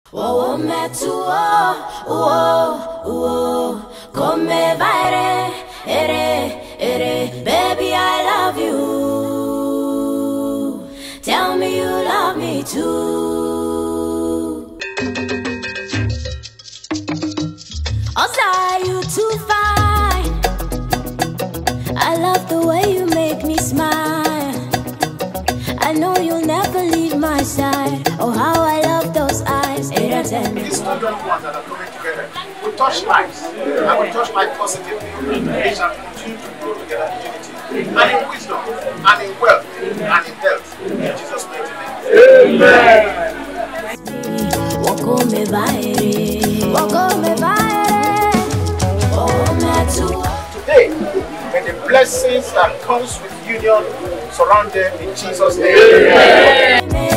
Oh, me too, come vai, baby, I love you. Tell me you love me too. Also, you too fine. I love the way you make me smile. I know you'll never leave my side. Oh, how I love those eyes. These two young ones that are coming together will touch lives. I will touch life positively. They shall continue to grow together in unity, and in wisdom, and in wealth, and in health. In Jesus' mighty name. Amen. Today, may the blessings that comes with union surround them in Jesus' name. Amen.